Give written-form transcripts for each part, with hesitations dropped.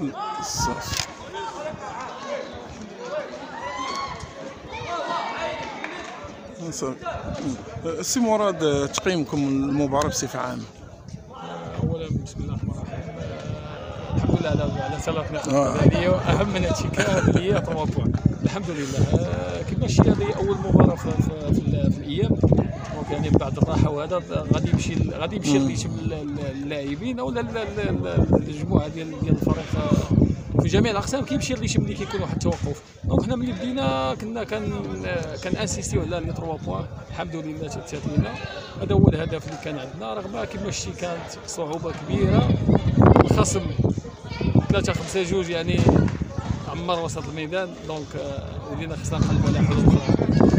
صافي. سي مراد، تقييمكم المباراة بصفة عامة؟ اولا بسم الله الرحمن الرحيم. الحمد لله على 3 نقاط هذه، واهم من هادشي كامل هي 3 بوان الحمد لله. كيفاش هذه اول مباراه في الايام، دونك يعني بعد الراحه، وهذا غادي يمشي الريتم اللاعبين او المجموعه ديال الفريق في جميع الاقسام، كيمشي الريتم اللي كيكون واحد التوقف. دونك حنا ملي بدينا كان انسيستيو على لي 3 بوان، الحمد لله تات لينا. هذا هو الهدف اللي كان عندنا، رغم كما شتي كانت صعوبه كبيره. الخصم 3-5-2 يعني عمر وسط الميدان، دونك ولينا خصنا نقلبوا على حلول اخرى.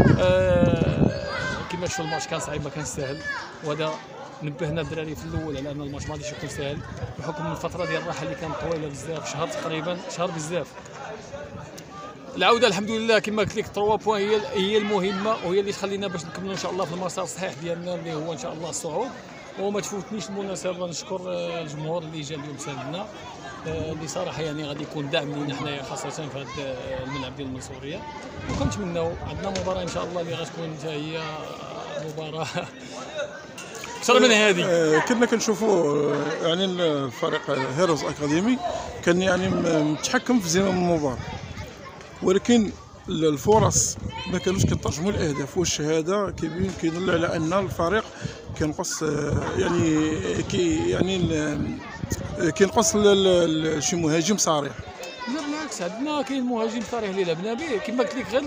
كما شفتوا الماتش كان صعيب، ما كان سهل، وهذا نبهنا الدراري في الاول على ان الماتش ما غاديش يكون سهل بحكم الفتره ديال الراحه اللي كانت طويله بزاف، شهر تقريبا، شهر بزاف. العوده الحمد لله كما قلت لك 3 بوان هي المهمه، وهي اللي تخلينا باش نكملوا ان شاء الله في المسار الصحيح ديالنا اللي هو ان شاء الله الصعود. وما تفوتنيش المناسبه نشكر الجمهور اللي جا اليوم ساندنا، اللي صراحه يعني غادي يكون دعم لينا حنايا خاصه في هذا الملعب ديال المنصوريه. وكنتمناو عندنا مباراه ان شاء الله اللي غتكون حتى هي مباراه اكثر من هذه. كنا كنشوفوا يعني الفريق هيروز اكاديمي كان يعني متحكم في زمام المباراه، ولكن الفرص ما كانوش كيترجموا الاهداف، والشهاده كيدل على ان الفريق كينقص كينقص شي مهاجم صريح. لا بالعكس، عندنا كاين مهاجم صريح اللي لعبنا به، كما قلت لك، غير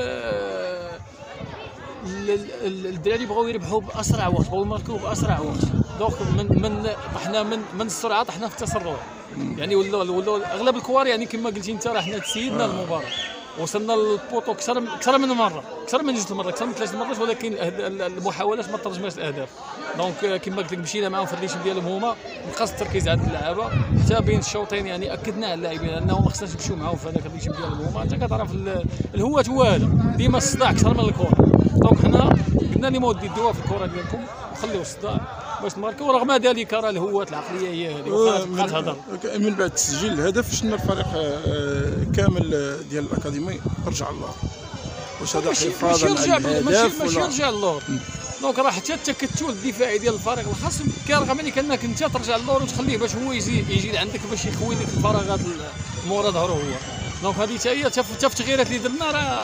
الدراري بغاو يربحوا باسرع وقت، بغاو يماركوا باسرع وقت. دونك طحنا من السرعه، طحنا في التسرع، يعني ولا اغلب الكوار، يعني كما قلتي انت، راه حنا تسيدنا المباراه، وصلنا للبوطو اكثر من مره، اكثر من 2 مرات، اكثر من 3 مرات، ولكن المحاولات ما ترجماش الاهداف. دونك كما قلت لك مشينا معاهم في الريتم ديالهم هما، نقص التركيز عند اللعابه حتى بين الشوطين، يعني اكدنا على اللاعبين انهم ما خصناش نمشيو معاهم في هذاك الريتم ديالهم هما. انت كتعرف الهوات هو هذا، ديما الصداع اكثر من الكره. دونك حنا قلنا لهم ودي ديوها في الكره ديالكم وخليو الصداع باش نماركو، رغم ذلك راه الهوات العقليه هي هذه وبقات تهضر. من بعد تسجيل الهدف شفنا الفريق كامل ديال الاكاديمي رجع اللور. واش هذا حفاظا على الهدف؟ ماشي رجع اللور، دونك راه حتى التكتل الدفاعي ديال الفريق الخصم كيرغم عليك انك انت ترجع اللور وتخليه باش هو يجي عندك باش يخوي لك الفراغات مورا ظهره هو. دونك هذه حتى هي في التغييرات اللي درنا، راه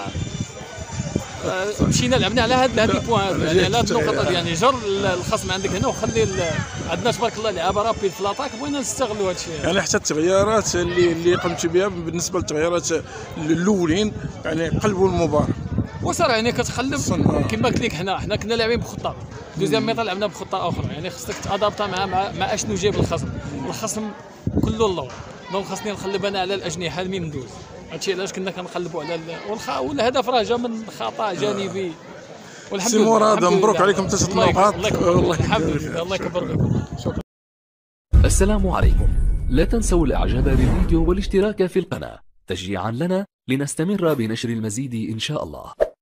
مشينا لعبنا على هاد البوان هذا، يعني على هاد النقطه، يعني جر الخصم عندك هنا وخلي عندنا تبارك الله لعابه رابيد في لاطاك، بغينا نستغلوا هذا الشيء. يعني حتى التغييرات اللي قمت بها بالنسبه للتغييرات الاولين يعني قلبوا المباراه. وصراحه يعني كتقلب كما قلت لك، حنا كنا لاعبين بخطه، دوزيام ميطا لعبنا بخطه اخرى، يعني خصك تادابتا مع اشنو جايب الخصم كله اللور. دونك خاصني نقلب انا على الاجنحه من ندوز، هادشي علاش كنا كنقلبوا على والهدف راه جا من خطا جانبي، والحمد لله. سي مراد، مبروك عليكم 3 نقاط. الله يحفظك، الله يكبر بكم. شكرا. السلام عليكم. لا تنسوا الاعجاب بالفيديو والاشتراك في القناة تشجيعا لنا لنستمر بنشر المزيد إن شاء الله.